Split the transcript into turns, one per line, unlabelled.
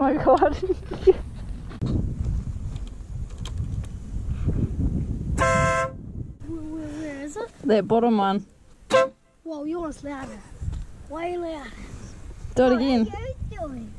my god.
Where is it?
That bottom one.
Whoa, yours louder. Way louder.
Do it again.
What are you doing?